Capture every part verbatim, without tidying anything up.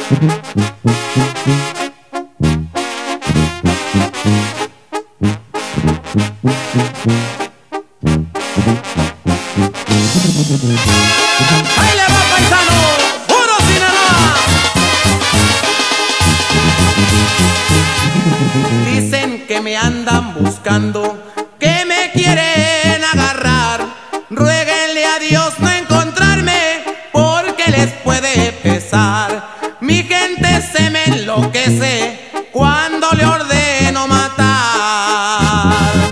¡Ahí le va, paisano! ¡Puro Sinaloa! Dicen que me andan buscando, que me quieren agarrar. Ruéguenle a Dios no encontrarme, porque les puede pesar. Mi gente se me enloquece cuando le ordeno matar.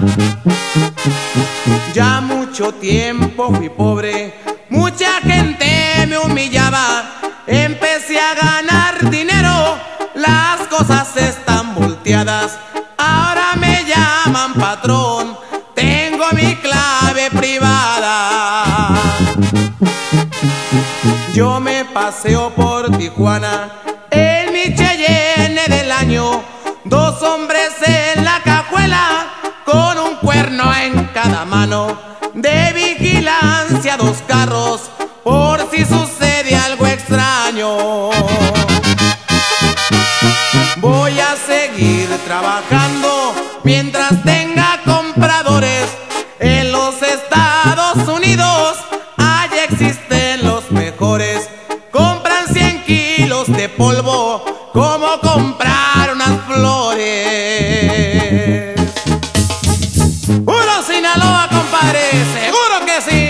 Ya mucho tiempo fui pobre, mucha gente me humillaba. Empecé a ganar dinero, las cosas están volteadas. Ahora me llaman patrón, tengo mi clave privada. Yo me paseo por Tijuana en mi Cheyenne del año. Dos hombres en la cajuela con un cuerno en cada mano. De vigilancia dos carros por si sucede algo extraño. Voy a seguir trabajando mientras tenga compradores. En los Estados Unidos allá existen los mejores. Compran cien kilos de polvo como comprar unas flores. ¡Puro Sinaloa, compadre! ¡Seguro que sí!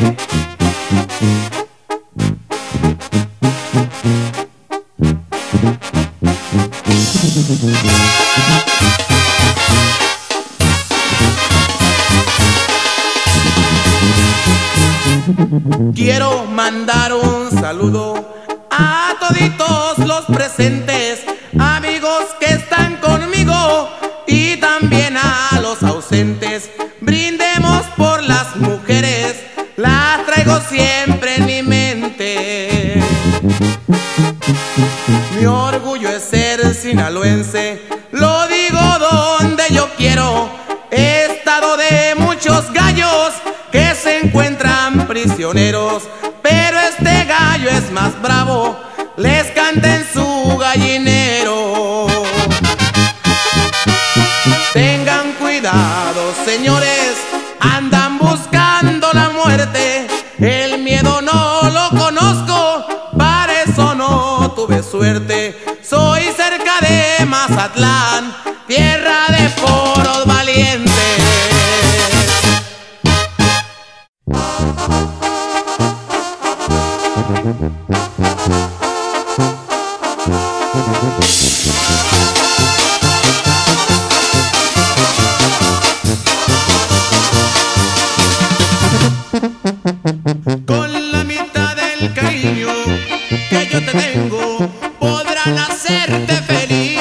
Quiero mandar un saludo a toditos los presentes, amigos que están conmigo y también a los ausentes. Brindemos por las mujeres, las traigo siempre en mi mente. Mi orgullo es ser sinaloense, lo digo donde yo quiero. Estado de muchos gallos que se encuentran prisioneros, pero este gallo es más bravo, les canta en su gallinero. Tengan cuidado, señores, andan buscando la muerte. El miedo no lo conozco, para eso no tuve suerte. Soy cerca de Mazatlán, tierra de poros valientes. Con la mitad del cariño que yo te tengo, podrán hacerte feliz.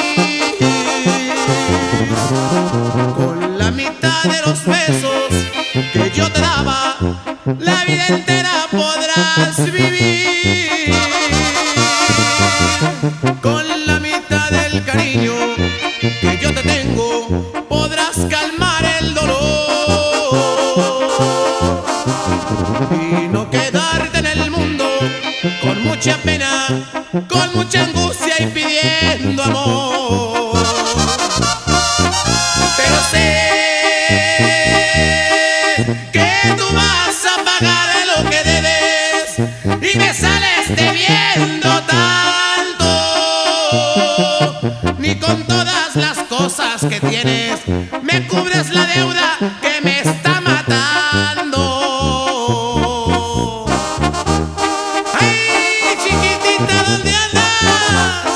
Con la mitad de los besos que yo te daba, la vida entera podrás vivir. Con la mitad del cariño que yo te tengo, podrás calmar el dolor y no quedarte en el mundo con mucha pena, con mucha angustia y pidiendo amor. Pero sé que tú vas a pagar lo que debes y me sales debiendo tanto. Ni con todas las cosas que tienes me cubres la deuda que me está matando. ¡Ay, chiquitita, ¿dónde andas?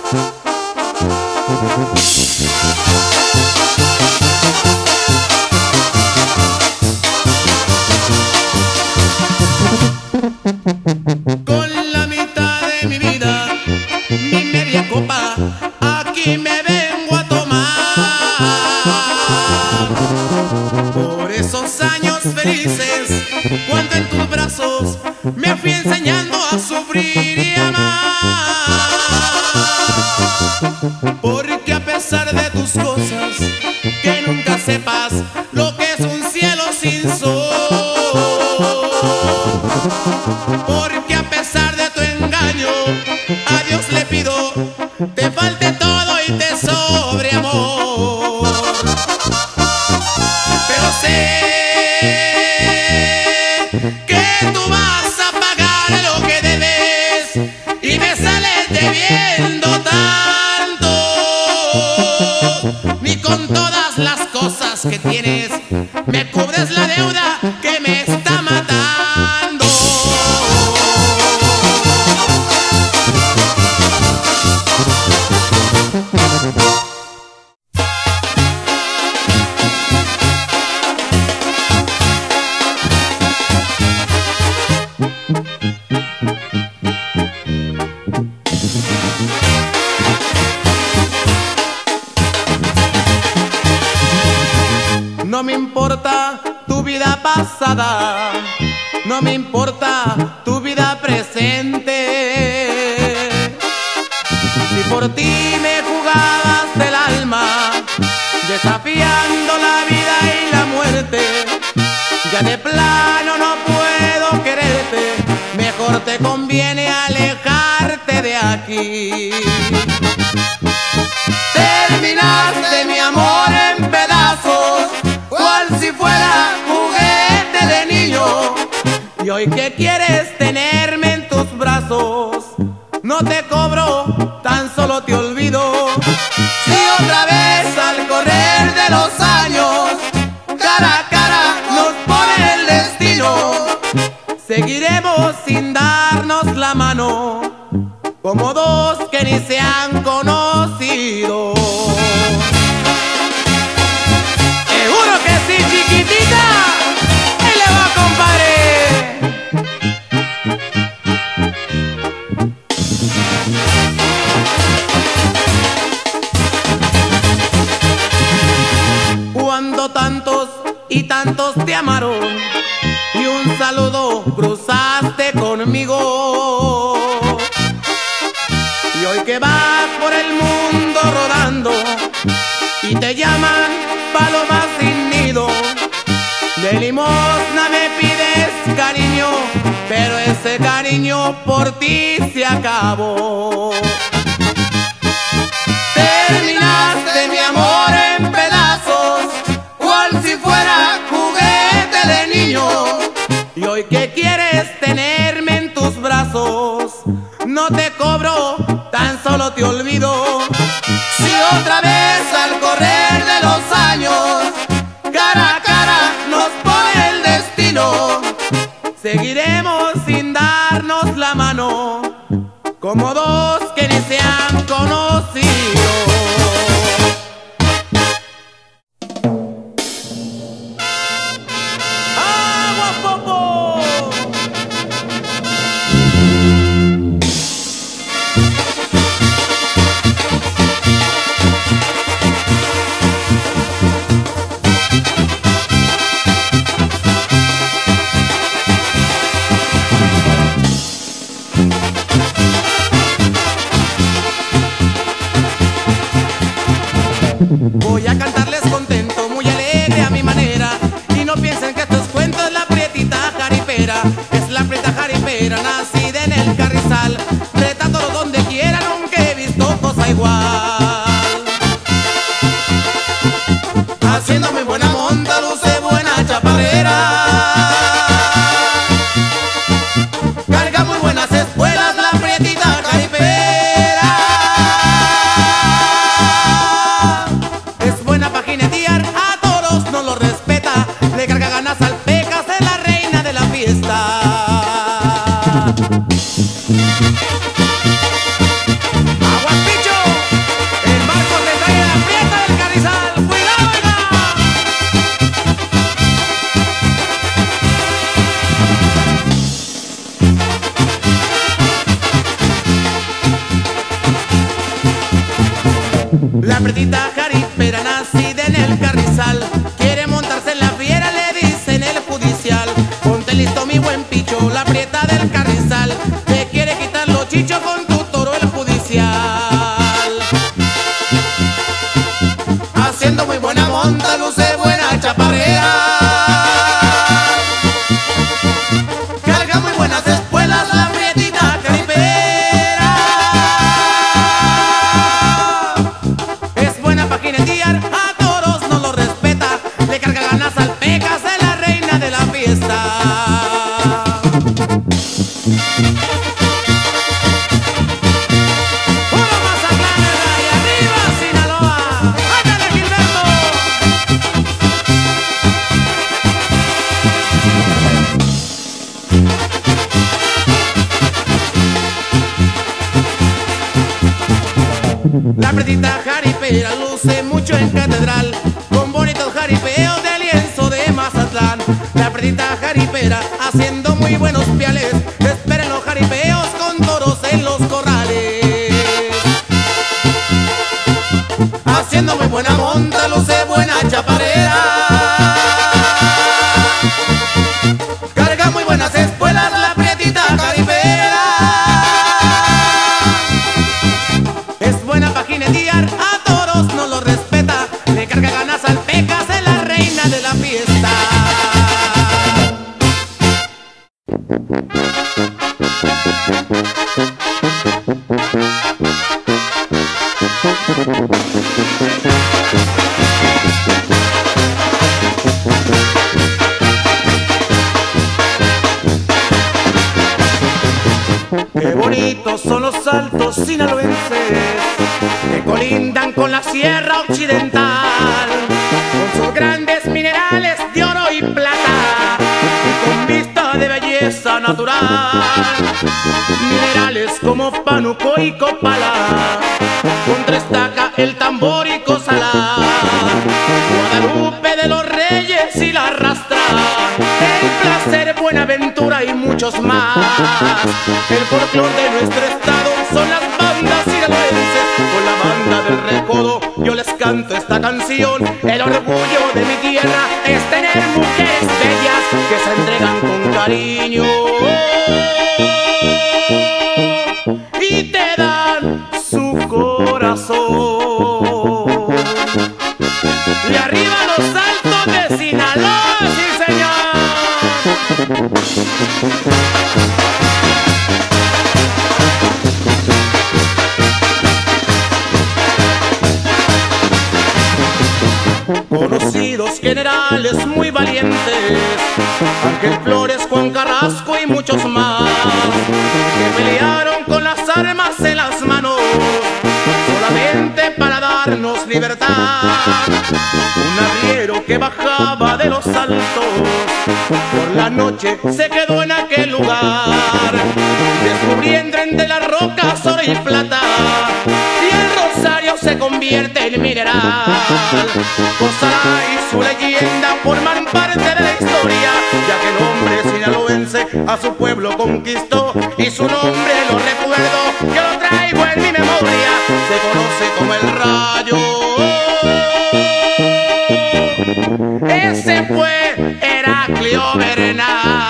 Con la mitad de mi vida, mi media copa, aquí me vengo a tomar. Por esos años felices, cuando en tus brazos me fui enseñando a sufrir y amar. Porque a pesar de tus cosas, que nunca sepas lo que es un cielo sin sol. Porque a pesar de tu engaño, a Dios más le pido, te falte todo y te sobre amor. Pero sé que tú vas a pagar lo que debes y me sales debiendo tanto. Ni con todas las cosas que tienes me cubres la deuda que me está matando. No me importa tu vida pasada, no me importa tu vida presente. Si por ti me jugabas del alma, desafiando la vida y la muerte, ya de plano no puedo quererte, mejor te conviene alejarte de aquí. Terminaste mi amor en pedazos, cual si fuera juguete de niño, y hoy que quieres tenerme en tus brazos, no te cobro, tan solo te olvido. Si otra vez al correr de los años, cara a cara nos pone el destino, seguiremos sin darnos la mano, como dos que ni se han conocido. Seguro que sí, chiquitita. Ahí le va, compadre. Cuando tantos y tantos te amaron y un saludo cruzaste conmigo, y hoy que vas por el mundo rodando y te llaman paloma sin nido, de limosna me pides cariño, pero ese cariño por ti se acabó. Terminaste mi amor en pedazos, cual si fuera juguete de niño, y hoy que quieres tenerme en tus brazos, no te cobro, tan solo te olvido. Si otra vez al correr de los años, cara a cara nos pone el destino, seguiremos sin darnos la mano, como dos que ni se han conocido. Voy a cantarles contento, muy alegre a mi manera, y no piensen que esto es cuento, es la prietita jaripera. Es la prieta jaripera, nacida en el Carrizal, reta todo donde quiera, nunca he visto cosa igual. Haciendo muy buena monta, luce buena chaparrera, carga muy buenas espuelas la prietita jaripera. La prietita jaripera, nacida en el Carrizal, quiere montarse en la fiera, le dicen el judicial. Ponte listo mi buen picho, la prieta del Carrizal, te quiere quitar los chichos con tu toro el judicial. Haciendo muy buena monta, luce buena chaparrera, carga muy buenas espuelas la prietita jaripera. La pretita jaripera luce mucho en catedral, con bonitos jaripeos de lienzo de Mazatlán. La pretita jaripera haciendo muy buenos piales, esperen los jaripeos con toros en los corrales. Haciendo muy buena monta, luce buena chaparrera. Carga muy buenas espuelas la pretita jaripera. Es buena pa' jinetear, a toros no los respeta. Le carga ganas al pecas, es la reina de la fiesta. Qué bonitos son los altos sinaloenses que colindan con la sierra occidental, con sus grandes minerales de oro y plata y con vista de belleza natural. Minerales como Pánuco y Copala, contra estaca el tambor y Cozalá, Guadalupe de los Reyes y la Rastra, El Placer, Buenaventura y muchos más. El folclor de nuestro estado son las bandas sinaloenses. Con la banda del Recodo yo les canto esta canción. El orgullo de mi tierra es tener mujeres bellas que se entregan con cariño y te dan su corazón. Y arriba los altos de Sinaloa, sí señor. Conocidos generales muy valientes, Ángel Flores, Juan Carrasco y muchos más, que pelearon con las armas en las manos solamente para darnos libertad. Un arriero que bajaba de los altos por la noche se quedó en aquel lugar, descubriendo entre las rocas oro y plata, y el rosario se convierte en mineral. Cozalá y su leyenda forman parte de la historia, ya que el hombre sinaloense a su pueblo conquistó y su nombre lo recuerdo, yo lo traigo en mi memoria. Se conoce como el Rayo. Ese fue Heraclio Bernal.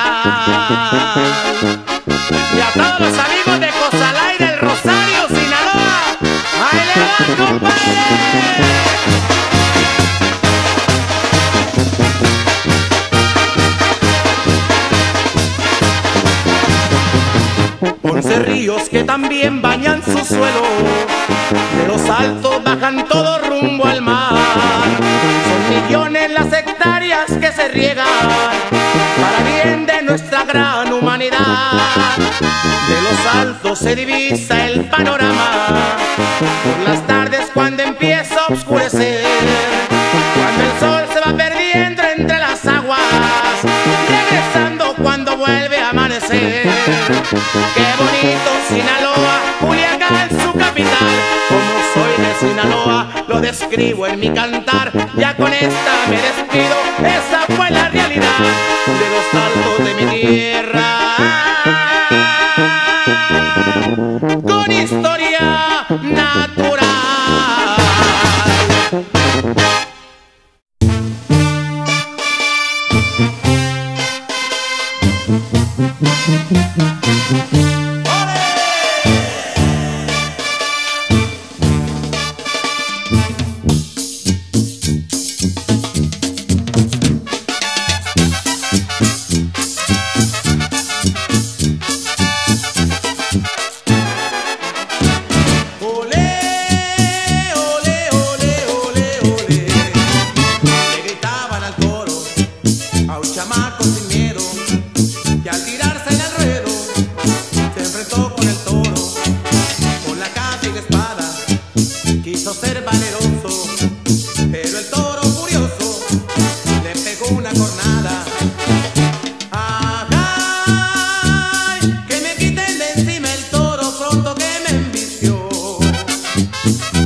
Y a todos los amigos de Cozalá y del Rosario, Sinaloa, ¡ahí le va, compadre! Once ríos que también bañan su suelo, de los altos bajan todo rumbo al mar. Son millones las hectáreas que se riegan para bien de nuestra gran humanidad. De los altos se divisa el panorama por las tardes cuando empieza a oscurecer, cuando el sol se va perdiendo entre las aguas, regresando cuando vuelve a amanecer. Qué bonito Sinaloa, Culiacán su capital. Como soy de Sinaloa lo describo en mi cantar. Ya con esta me despido, esa fue la realidad de los altos de mi tierra, con historia natural. Thank you.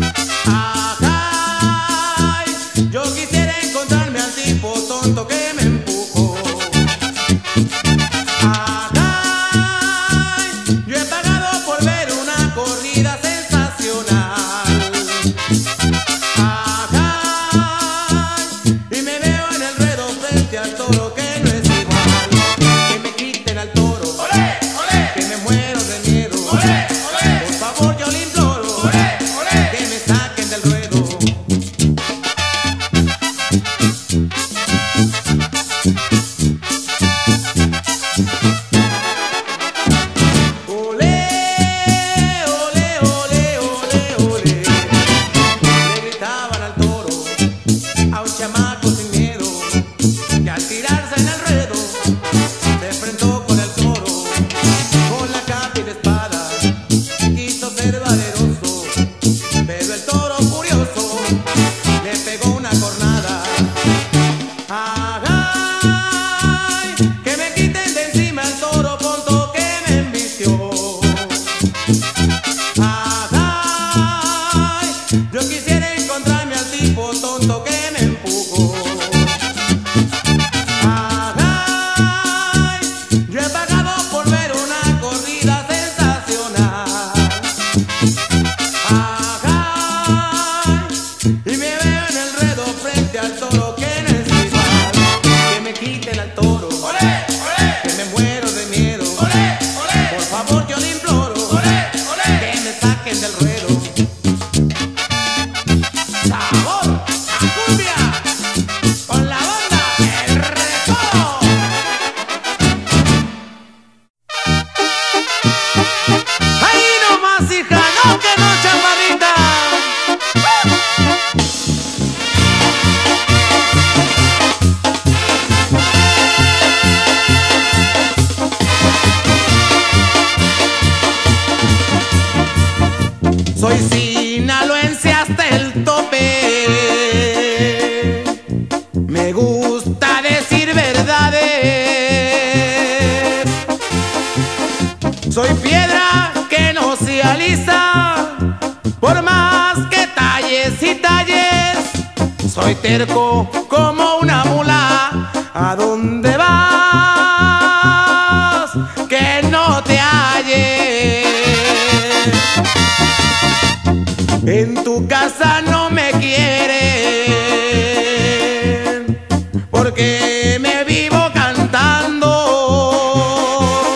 Y me veo en el ruedo frente al toro que no es igual. Que me quiten al toro, olé, olé, que me muero de miedo, olé, olé. Por favor yo le imploro, olé, olé, que me saquen del ruedo. Sabor a cumbia con la banda El Recodo. Ahí nomás, hija, no que no, chaparrita. Soy sinaloense hasta el tope. Me gusta decir verdades. Soy piedra que no se alisa, por más que talles y talles. Soy terco como una mula. ¿A dónde vas? Que no te halles. En tu casa no me quieren, porque me vivo cantando.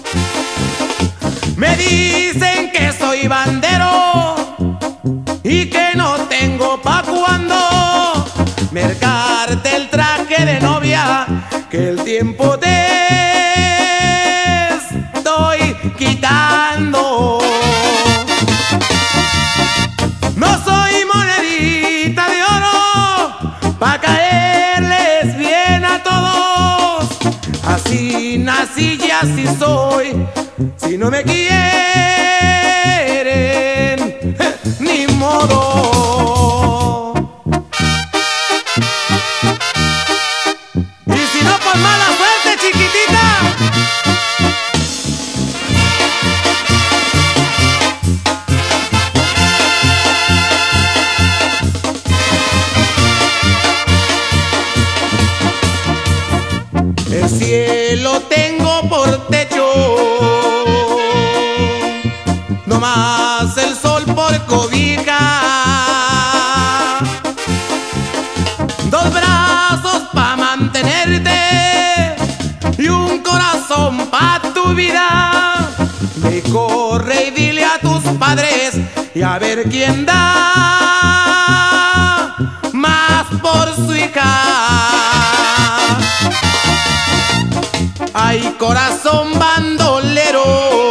Me dicen que soy bandero y que no tengo pa' cuando mercarte el traje de novia, que el tiempo te estoy quitando. No soy monedita de oro pa' caerles bien a todos. Así nací y así soy. Si no me quieren, ni modo. Y si no, por mala suerte, chiquitita. El cielo tengo por techo, no más el sol por cobija. Dos brazos pa' mantenerte y un corazón pa' tu vida. Ve y corre y dile a tus padres y a ver quién da más por su hija. Ay, corazón bandolero,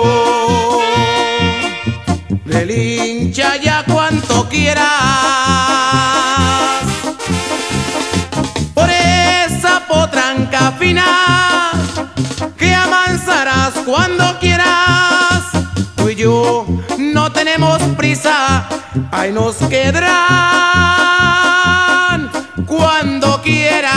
relincha ya cuanto quieras. Por esa potranca fina que amansarás cuando quieras. Tú y yo no tenemos prisa, ahí nos quedarán cuando quieran.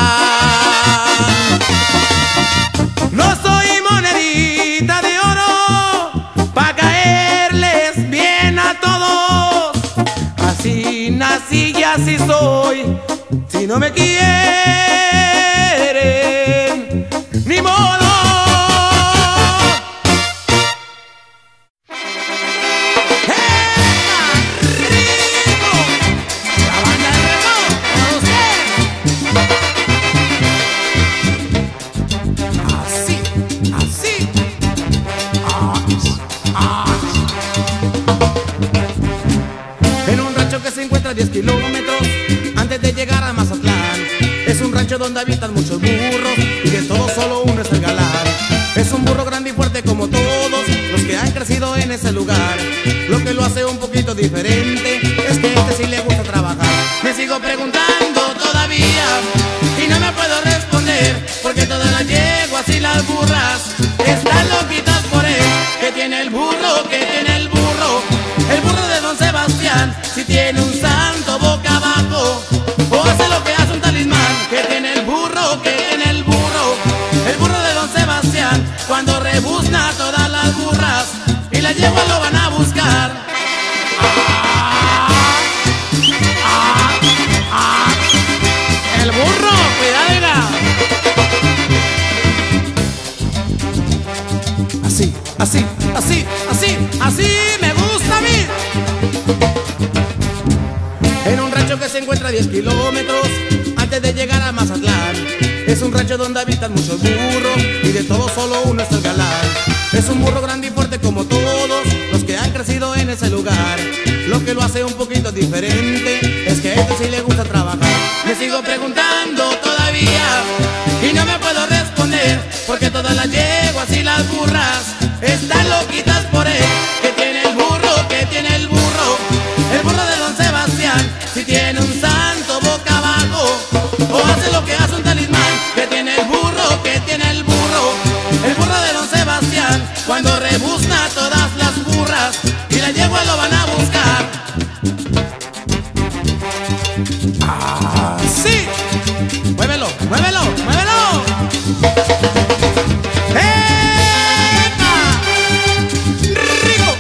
No soy monedita de oro pa' caerles bien a todos. Así nací y así soy. Si no me quieren, ni modo. diez kilómetros antes de llegar a Mazatlán. Es un rancho donde habitan muchos burros y de todos solo uno es el galán. Es un burro grande y fuerte como todos los que han crecido en ese lugar. Lo que lo hace un poquito diferente es que este sí le gusta trabajar. Me sigo preguntando todavía y no me puedo responder, porque todas las yeguas y las burras están loquitas por él. Que tiene el burro, que tiene el burro, el burro de Don Sebastián. Si tiene un santo boca abajo o hace lo que hace un talismán. Que tiene el burro, que tiene el burro, el burro de Don Sebastián. Cuando rebuzna todas las burras y las yeguas lo van a buscar. ¡Ah! ¡Ah! ¡Ah! El burro, cuidado, oiga. Así, así, así, así, así me gusta a mí. tierra diez kilómetros antes de llegar a Mazatlán. Es un rancho donde habitan muchos burros y de todos solo uno es el galán. Es un burro grande y fuerte como todos los que han crecido en ese lugar. Lo que lo hace un poquito diferente es que a este sí le gusta trabajar. Me sigo preguntando todavía y no me puedo responder, porque todas las yeguas y las burras están loquitas por él. Que tiene el burro, que tiene el burro, el burro de Don Sebastián. Si tiene un santo boca abajo o hace lo que hace un talismán. Que tiene el burro, que tiene el burro, el burro de Don Sebastián. Cuando rebuzna todas las burras y las yeguas lo van a buscar. ¡Ah, sí! ¡Muévelo, muévelo, muévelo! ¡Epa! ¡Rico!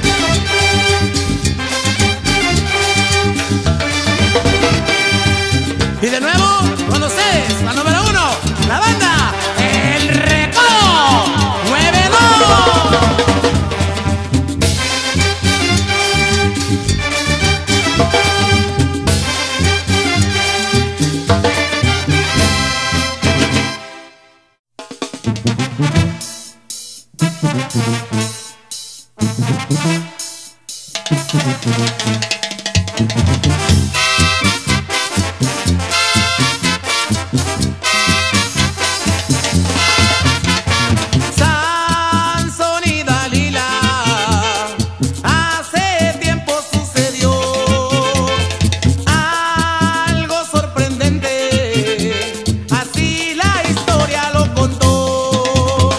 Y de nuevo, con ustedes, la número uno, la banda El Recodo. ¡Muévelo! Sansón y Dalila, hace tiempo sucedió algo sorprendente, así la historia lo contó.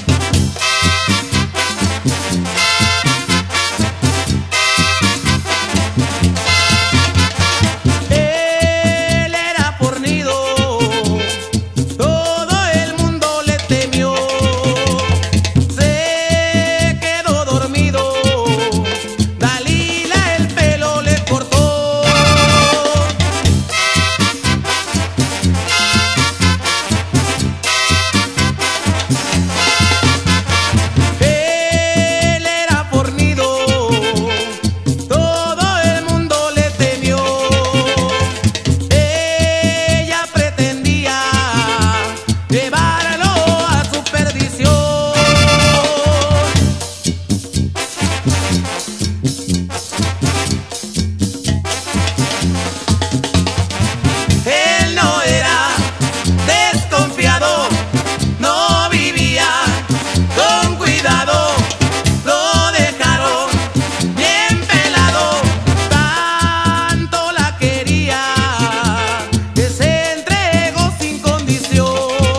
Él era fornido, todo el mundo le temió. Se quedó dormido, Dalila el pelo le cortó. Él era fornido, todo el mundo le temió. Ella pretendía llevarlo a su perdición. Él no era desconfiado, no vivía con cuidado. Lo dejaron bien pelado, tanto la quería que se entregó sin condición.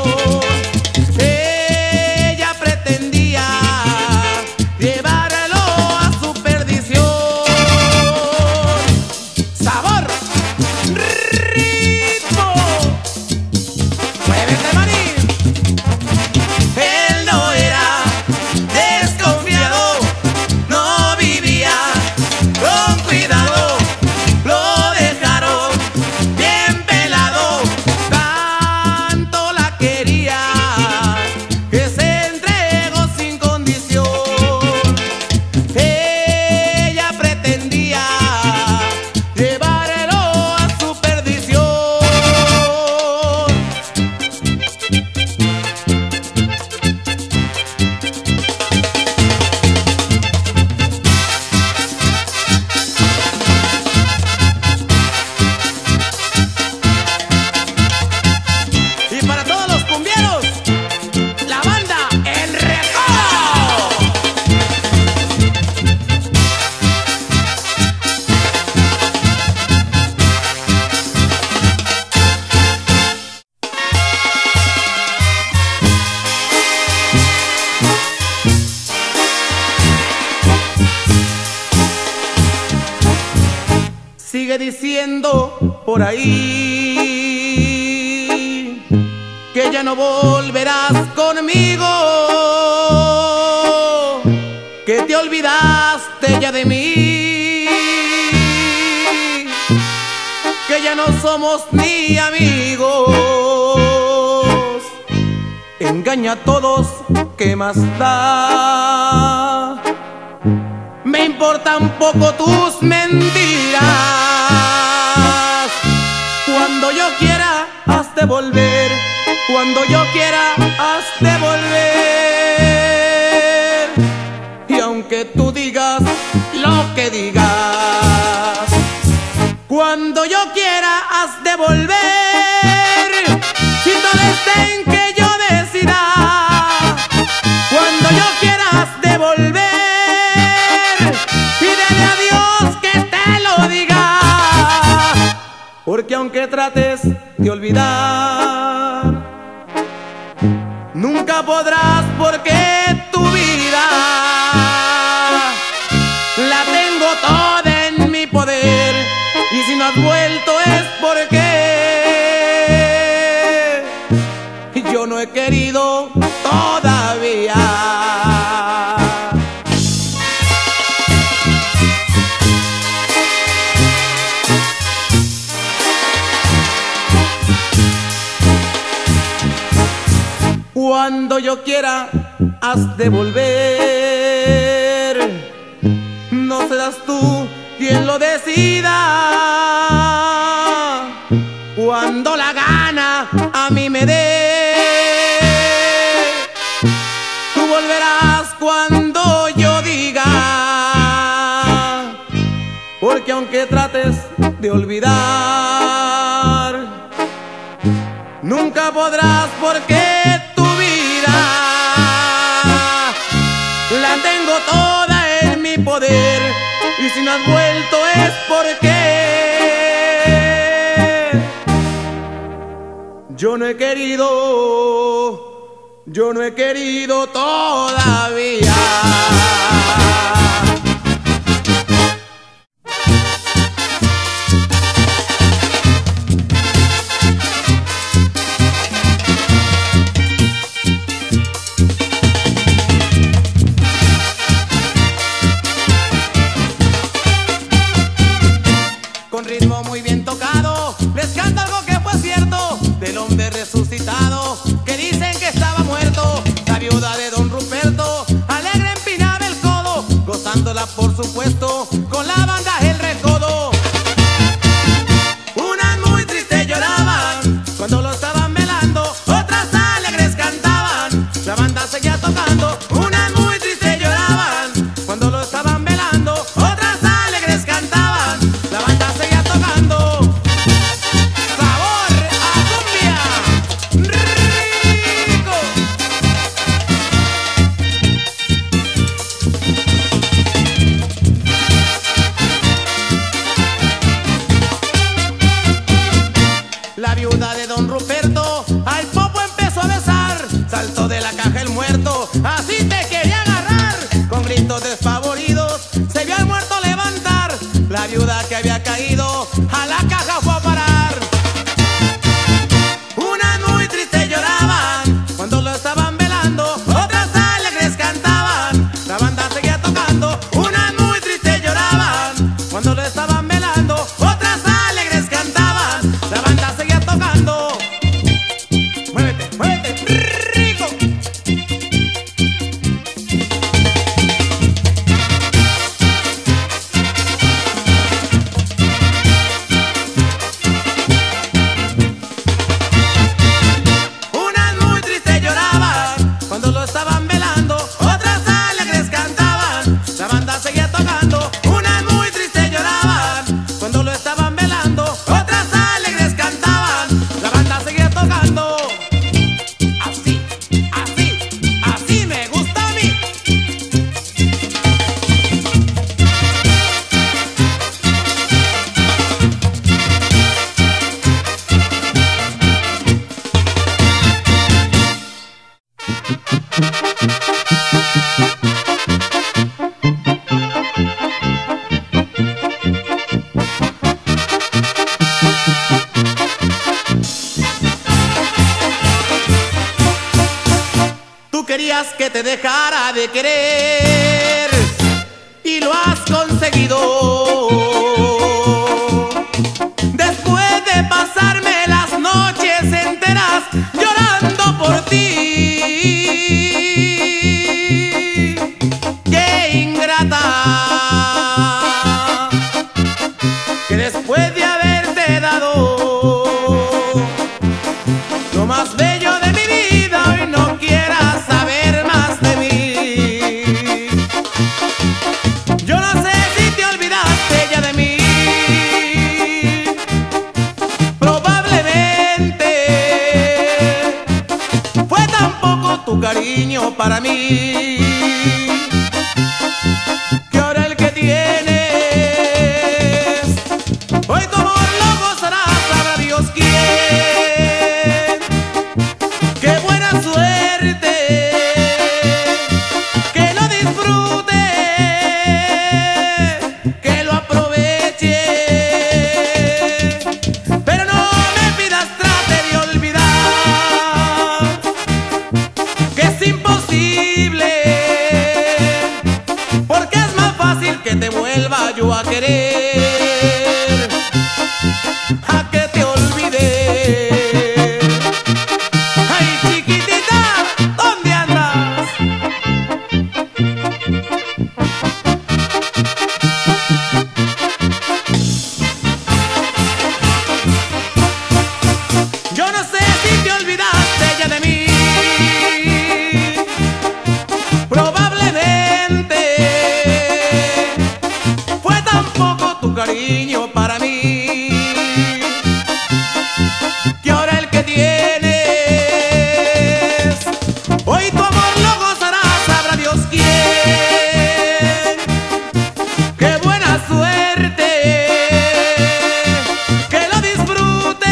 Ella pretendía llevarlo a su perdición. ¡Sabor! ¡Ritmo! ¡Muévete, maní! Él no era desconfiado, no vivía con cuidado. Lo dejaron bien pelado, tanto la quería que se entregó sin condición. Ella pretendía llevarlo a su perdición. Y para todos los cumbieros, la banda El Recodo. Sigue diciendo por ahí que ya no volverás conmigo, que te olvidaste ya de mí, que ya no somos ni amigos. Engaña a todos, ¿qué más da? Me importan poco tus mentiras. de volver. Cuando yo quiera, has de volver. Y aunque tú digas lo que digas, cuando yo quiera, has de volver. Si todo está en que yo decida, cuando yo quiera, has de volver. Pídele a Dios que te lo diga, porque aunque trates de olvidar, nunca podrás, porque tu vida la tengo toda en mi poder. Y si no has vuelto es porque yo no he querido todavía. Cuando yo quiera, has de volver. No serás tú quien lo decida. Cuando la gana a mí me dé, tú volverás cuando yo diga. Porque aunque trates de olvidar, nunca podrás, porque tu vida la tengo toda en mi poder. Y si no has vuelto es porque yo no he querido, yo no he querido todavía. Con ritmo muy bien tocado, les canto algo que fue cierto del hombre resucitado, que dicen que estaba muerto. La viuda de don Ruperto, alegre empinaba el codo, gozándola por supuesto, con la banda El Recodo. Unas muy tristes lloraban cuando lo estaban velando, otras alegres cantaban, la banda seguía tocando. Unas muy tristes lloraban cuando lo estaban velando, otras alegres cantaban, la banda seguía tocando. Sabor a cumbia, rico. La viuda de don Ruperto al popo empezó a besar, saltó de la caja el muerto, así te quería agarrar. Con gritos despavoridos se vio al muerto levantar, la viuda que había caído a la caja fue a parar. Unas muy tristes lloraban cuando lo estaban velando, otras alegres cantaban, la banda seguía tocando. Unas muy tristes lloraban cuando lo estaban velando, otras alegres cantaban, la banda seguía tocando. Muévete, muévete, rico. Unas muy tristes lloraban cuando lo estaban velando, otras alegres cantaban, la banda seguía tocando. Unas muy tristes lloraban cuando lo estaban velando, otras alegres cantaban, la banda seguía tocando. Así, así, así me gusta a mí. Tú querías que te dejara de querer y lo has conseguido. Después de pasarme las noches enteras llorando por ti, qué ingrata, que después de haberte dado para mí, que ahora el que tienes, hoy tu amor lo gozarás, sabrá Dios quién. Qué buena suerte, que lo disfrute, que lo aproveche, pero no me pidas trate de olvidar, que es imposible, porque es más fácil que te vuelva yo a querer, a que te olvide. Ay, chiquitita, ¿dónde andas? Yo no sé si te olvidaste ya de mí, probablemente fue tan poco tu cariño para mí, que ahora el que tienes, hoy tu amor lo gozarás, sabrá Dios quién. Qué buena suerte, que lo disfrute,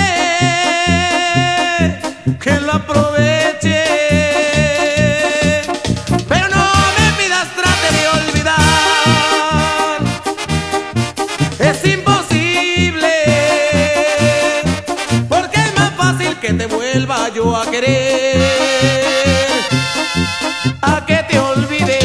que lo aproveche, pero no me pidas trate de olvidar, es imposible, porque es más fácil que te vuelva yo a querer, a que te olvide.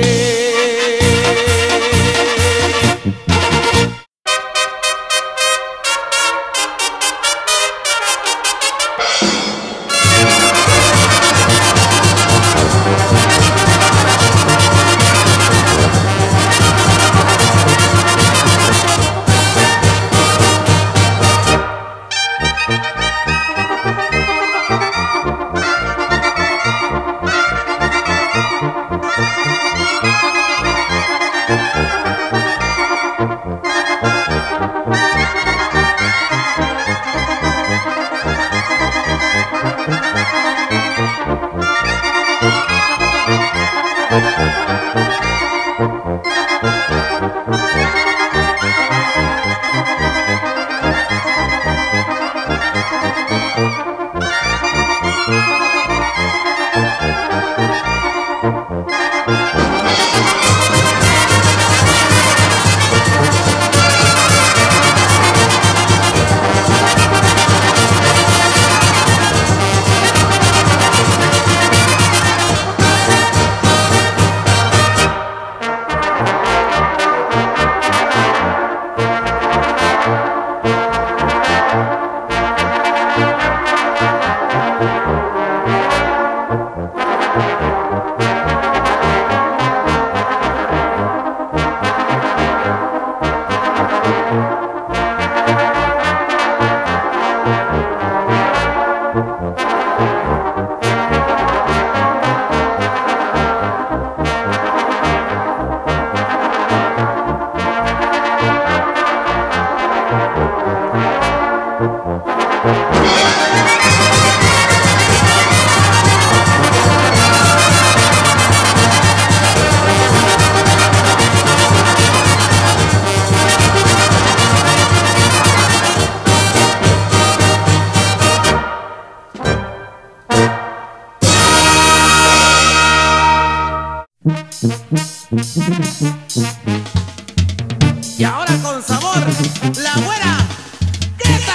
Y ahora con sabor, la güera Queta.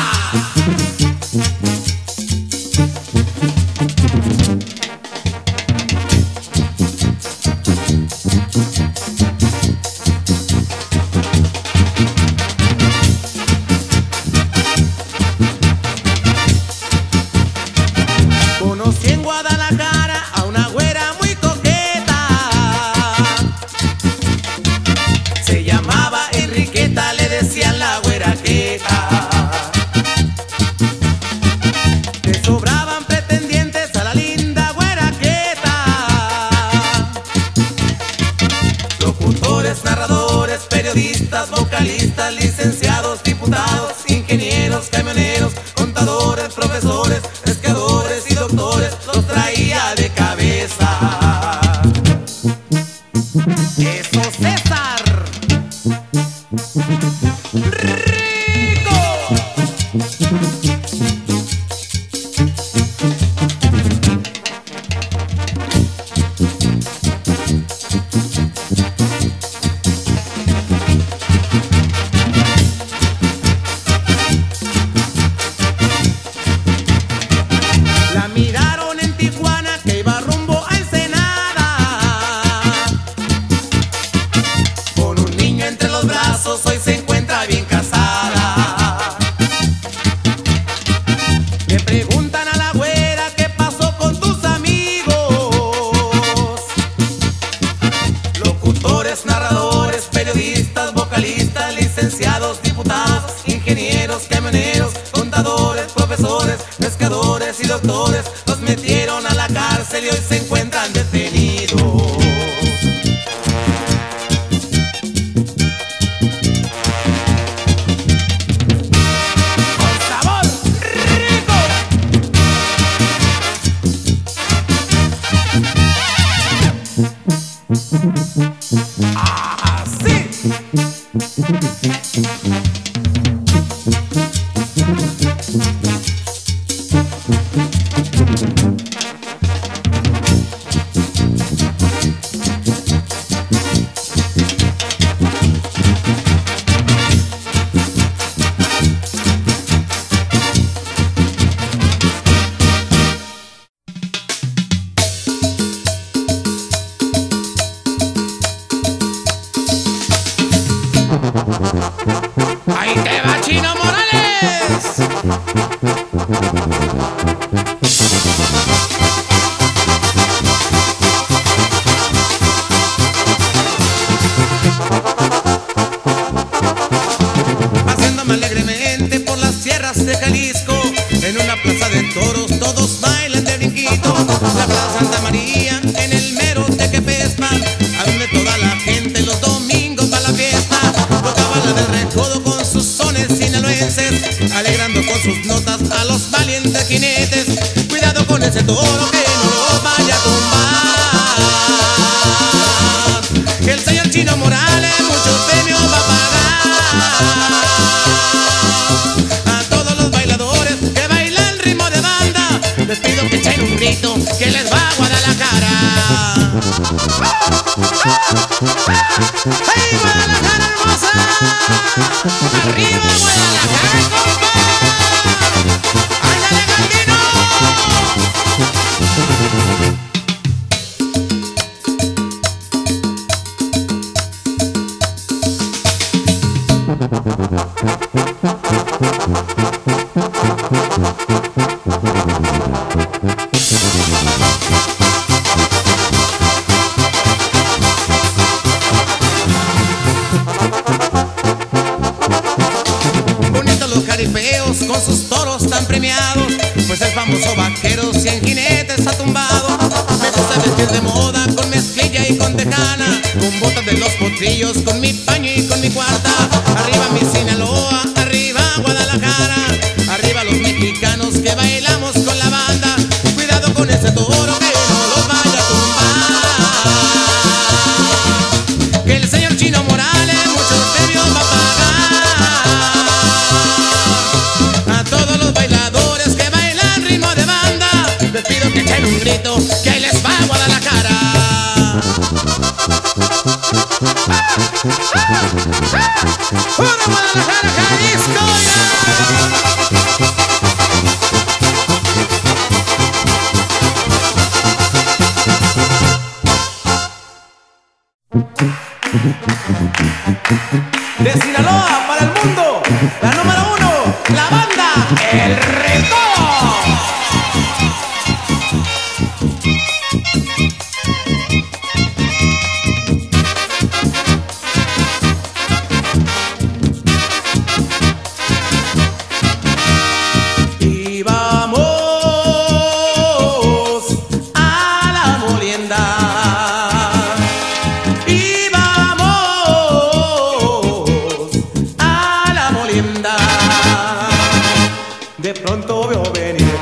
Conocí en Guadalajara a una güera muy coqueta, se llamaba Enriqueta, le decían la güera Queta. Le sobraban pretendientes a la linda güera Queta, locutores, narradores, periodistas, vocalistas, licenciados, diputados, ingenieros, camioneros, contadores, profesores, pescadores y doctores, los traía de cabeza. Hoy se encuentra bien casada. Le preguntan a la güera qué pasó con tus amigos. Locutores, narradores, periodistas, vocalistas, licenciados, diputados, ingenieros, camioneros, contadores, profesores, pescadores y doctores. Los metieron a la cárcel y hoy se encuentran detenidos. ¡Ahí te va, Chino Morales! Paseándome alegremente por las sierras de Jalisco, en una plaza de toros todos bailan de brinquito. La plaza Santa María en el mero Tequepespa, a donde toda la gente los domingos va a la fiesta. Tocaba la del recodo con sus sones sinaloenses, alegrando con sus notas a los valientes jinetes. Cuidado con ese toro que no lo vaya a tumbar, que el señor Chino Morales muchos premios va a pagar. A todos los bailadores que bailan ritmo de banda, les pido que echen un grito que les va a Guadalajara. ¡Hey, Guadalajara hermosa! ¡Arriba Guadalajara, compa! ¡Ándale, Galdino! Con sus toros tan premiados, pues el famoso vaquero cien jinetes ha tumbado. Me gusta vestir de moda con mezclilla y con tejana, con botas de los potrillos, con mi paño y con mi cuarta. Arriba mi Sinaloa, arriba Guadalajara, arriba los mexicanos que bailamos con la banda. Cuidado con ese toro que no los vaya a tumbar, que el señor Chino Morales muchos premios va a pagar. Les pido que echen un grito, que ahí les va a Guadalajara. ¡Pura Guadalajara, Jalisco! De Sinaloa para el mundo, la número uno, la banda El Recodo. Y vamos a la molienda, y vamos a la molienda. De pronto veo venir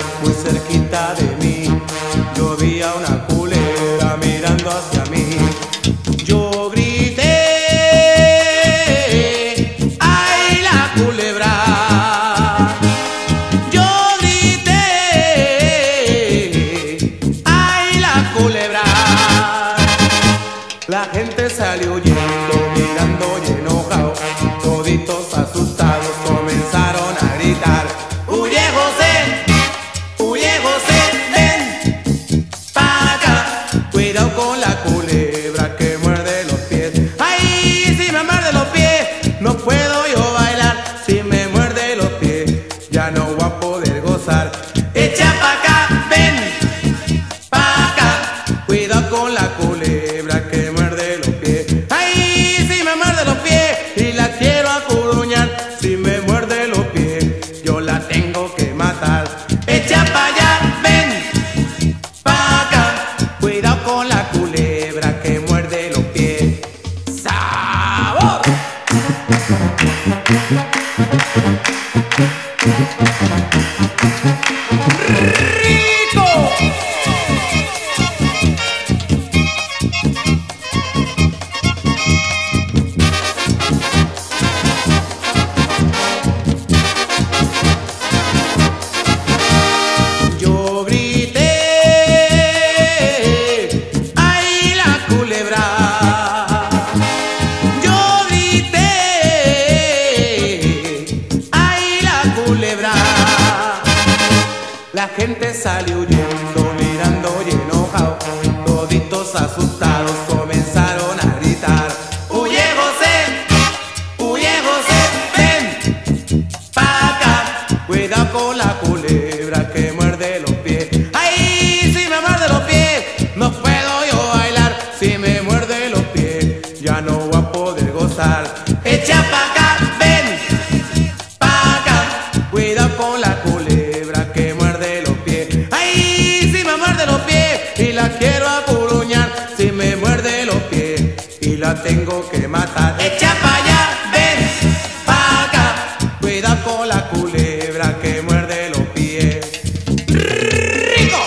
La gente salió huyendo, mirando y enojado. Toditos asustados comenzaron a gritar: ¡Huye, José! ¡Huye, José! ¡Ven pa' acá! Cuidado con la culebra que muerde los pies. ¡Ay, si me muerde los pies! No puedo yo bailar. Si me muerde los pies, ya no voy a poder gozar. ¡Echa pa' acá! ¡Ven pa' acá! Cuidado con la culebra que muerde los pies. ¡Ay, si me muerde los pies! Y la quiero apuruñar. Si me muerde los pies y la tengo que matar. ¡Echa pa' allá! ¡Ven pa' acá! Cuidado con la culebra que muerde los pies. ¡Rico!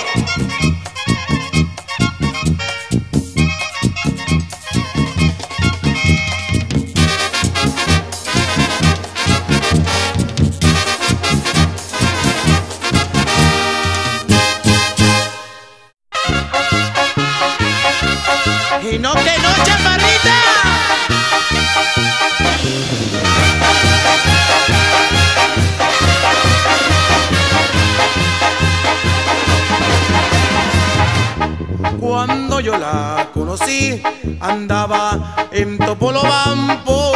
Y no que no, chaparrita. Cuando yo la conocí, andaba en Topolobampo.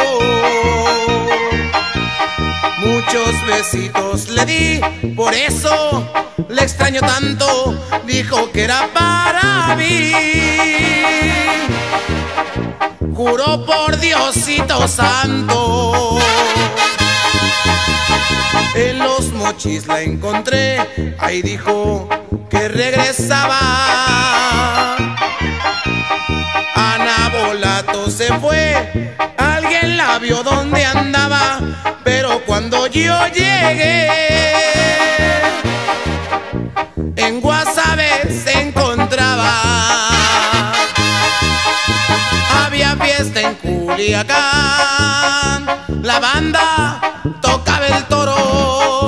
Muchos besitos le di, por eso le extraño tanto. Dijo que era para mí. Juró por Diosito santo. En los Mochis la encontré, ahí dijo que regresaba. Ana Volato se fue, alguien la vio donde andaba, pero cuando yo llegué, en Guasave se encontraba. Había fiesta en Culiacán, la banda tocaba el toro.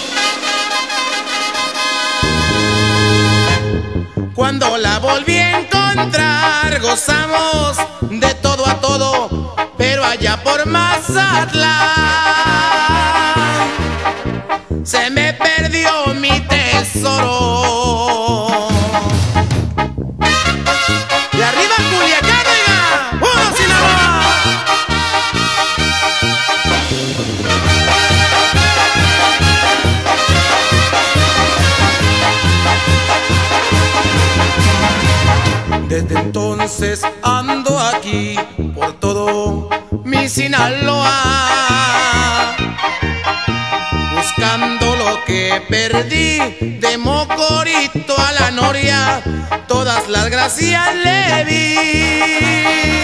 Cuando la volví a encontrar, gozamos de todo a todo, pero allá por Mazatlán se me perdió mi tesoro. Y arriba Culiacán, oiga, ¡uno Sinaloa! Desde entonces ando aquí por todo mi Sinaloa, buscando lo que perdí. De Mocorito a la Noria, todas las gracias le vi,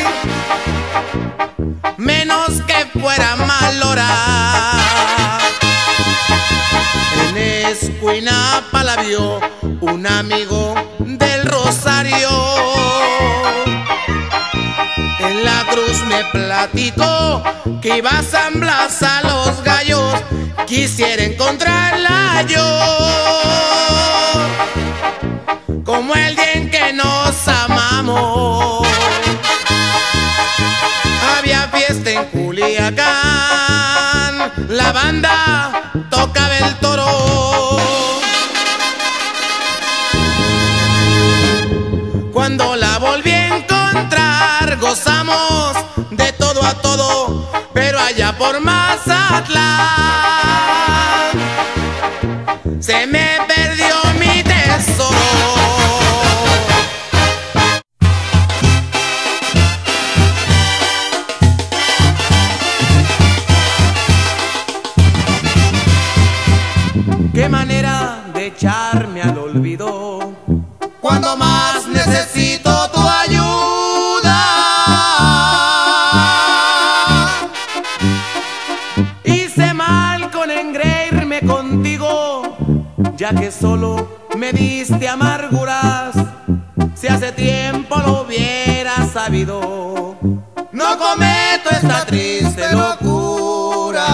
menos que fuera mal hora. En Escuinapa la vio un amigo del Rosario. En la Cruz me platicó que iba a San Blas a los Gallos. Quisiera encontrarla yo, como el día en que nos amamos. Había fiesta en Culiacán, la banda tocaba el toro. Cuando la volví a encontrar, gozamos de todo a todo, pero allá por Mazatlán se me perdió mi tesoro. Qué manera de echarme al olvido cuando más necesito tu ayuda. Hice mal con engreírme contigo, ya que solo me diste amarguras. Si hace tiempo lo hubiera sabido, no cometo esta triste locura.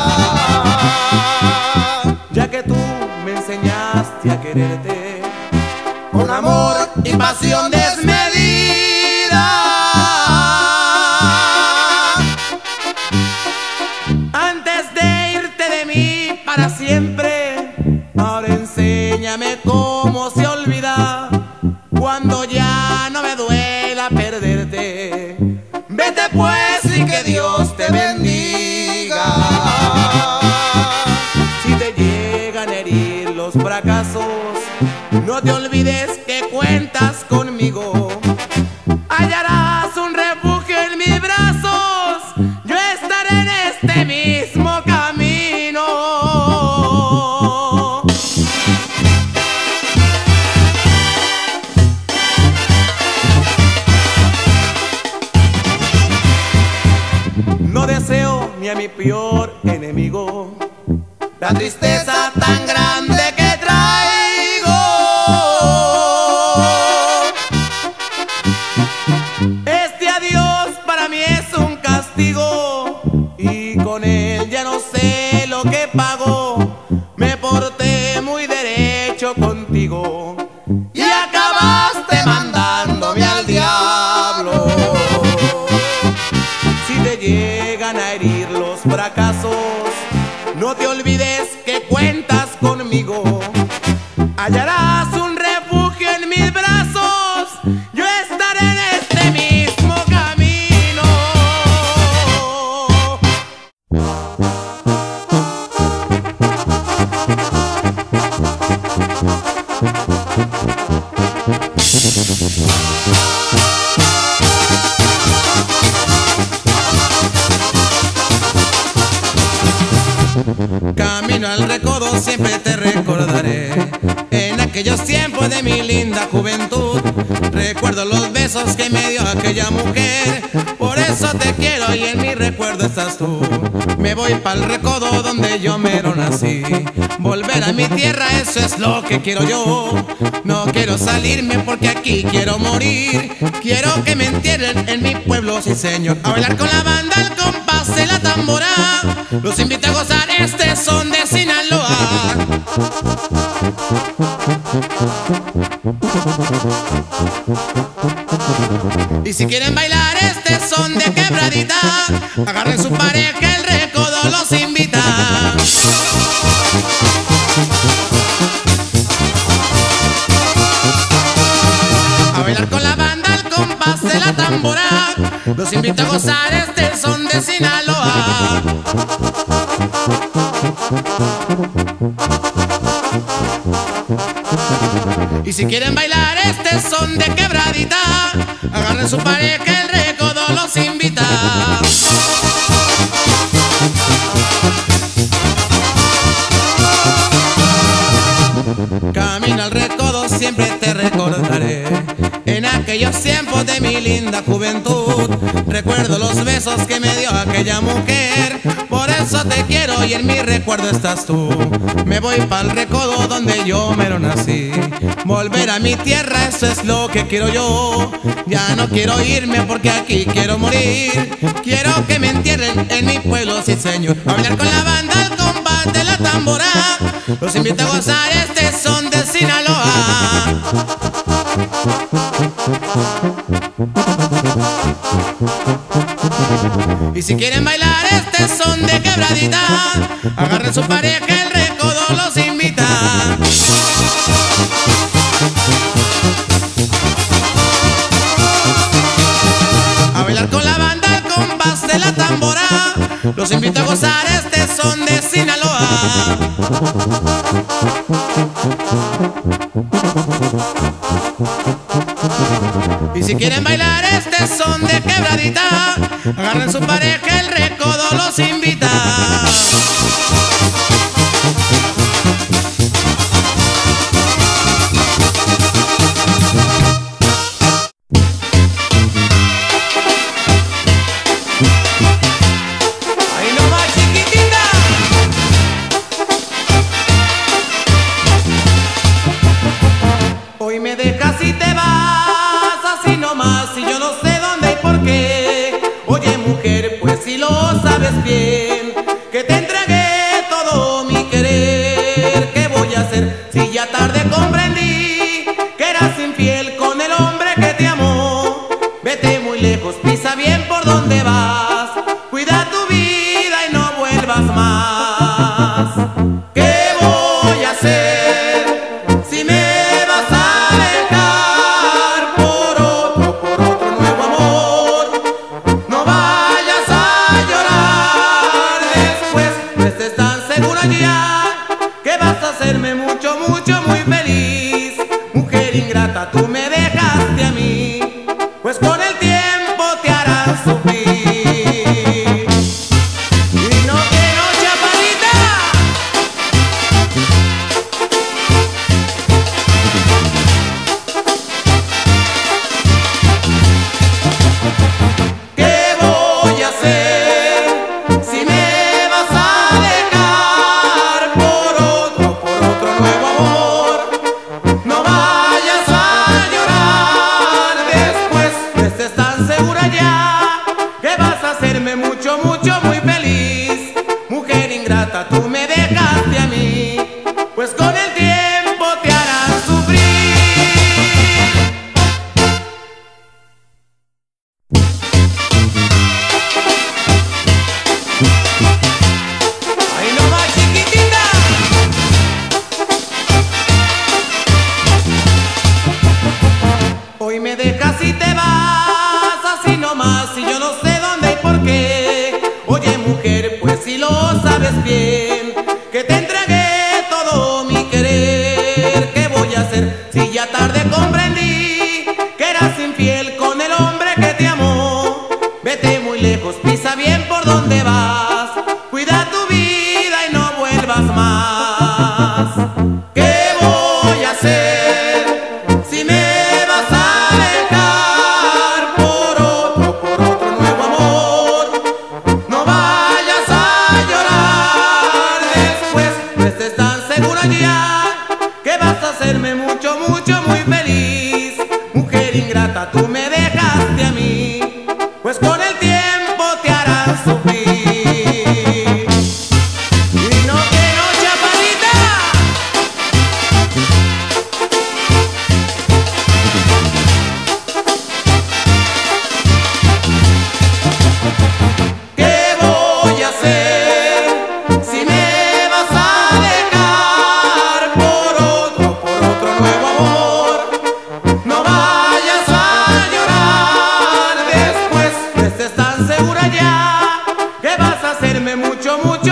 Ya que tú me enseñaste a quererte con amor y pasión desmedida. Antes de irte de mí para siempre, ahora enséñame cómo se olvida. Cuando ya no me duela perderte, vete pues y que Dios te bendiga. Si te llegan a herir los fracasos, no te olvides que cuentas conmigo. Hallarás un refugio en mis brazos, yo estaré en este mismo camino. No deseo ni a mi peor enemigo la tristeza tan grande que traigo. Este adiós para mí es un castigo y con él ya no sé lo que pago. Me porté muy derecho contigo y acabaste mandándome al diablo. Si te llegan a herir los fracasos, no te olvides que cuentas conmigo. Hallarás un refugio en mis brazos, yo estaré en este mismo camino. Camino al recodo siempre te recordaré. En aquellos tiempos de mi linda juventud, recuerdo los besos que me dio aquella mujer. Por eso te quiero y en mi recuerdo estás tú. Me voy pa'l recodo donde yo mero nací. Volver a mi tierra, eso es lo que quiero yo. No quiero salirme porque aquí quiero morir. Quiero que me entierren en mi pueblo, sí señor. A bailar con la banda, el compás de la tambora. Los invito a gozar este son de Sinaloa. Y si quieren bailar este son de quebradita, agarren su pareja, el recodo los invita. A bailar con la banda al compás de la tambora. Los invito a gozar este son de Sinaloa. Y si quieren bailar este son de quebradita, agarren su pareja, el recodo los invita. Camino al recodo siempre te recordaré. En aquellos tiempos de mi linda juventud, recuerdo los besos que me dio aquella mujer. Por eso te quiero y en mi recuerdo estás tú. Me voy pa'l recodo donde yo mero nací. Volver a mi tierra, eso es lo que quiero yo. Ya no quiero irme porque aquí quiero morir. Quiero que me entierren en mi pueblo, sí señor. A bailar con la banda al compás de la tambora. Los invito a gozar este son de Sinaloa. Y si quieren bailar este son de quebradita, agarren su pareja, el recodo los invita. A bailar con la banda al compás de la tambora. Los invito a gozar este son de Sinaloa. Y si quieren bailar este son de quebradita, agarren su pareja, el recodo los invita. Ahí nomás, chiquitita. todo mi querer. ¿Qué voy a hacer si ya tarde comprendí que eras infiel con el hombre que te amó? Vete muy lejos, pisa bien por donde vas, cuida tu vida y no vuelvas más. ¿Qué voy a hacer si me vas a dejar por otro, por otro nuevo amor? No vayas a llorar después, no estés tan segura ya que vas a hacerme mucho, mucho, muy feliz. Mujer ingrata, tú me dejaste a mí, pues con el tiempo te harán sufrir. Y no que no, chaparrita. ¿Qué voy a hacer si me vas a dejar por otro, por otro nuevo amor? No vayas a llorar después, no estés tan segura ya que vas a hacerme mucho, mucho, muy feliz. Mujer ingrata, tú me dejaste a mí, pues con el tiempo te harán sufrir. Ahí no va, chiquitita. Hoy me dejas y te vas así nomás y yo no sé dónde y por qué. Oye mujer, pues si lo sabes bien, que te entregué todo mi querer. ¿Qué voy a hacer si ya tarde comprendí que eras infiel con el hombre que te amó? Vete muy lejos, pisa bien por donde vas, cuida tu vida y no vuelvas más. ¿Qué voy a hacer si me vas a dejar por otro, por otro nuevo amor? No vayas a llorar después, no estés tan segura ya que vas a hacerme mucho, mucho, muy feliz. Mujer ingrata, tú me dejaste a mí, pues con el tiempo te harán sufrir. Y no que no, chaparrita. ¿Qué voy a hacer si me vas a dejar por otro, por otro nuevo amor? No vayas a llorar después, no estés tan segura ya que vas a hacerme mucho, mucho,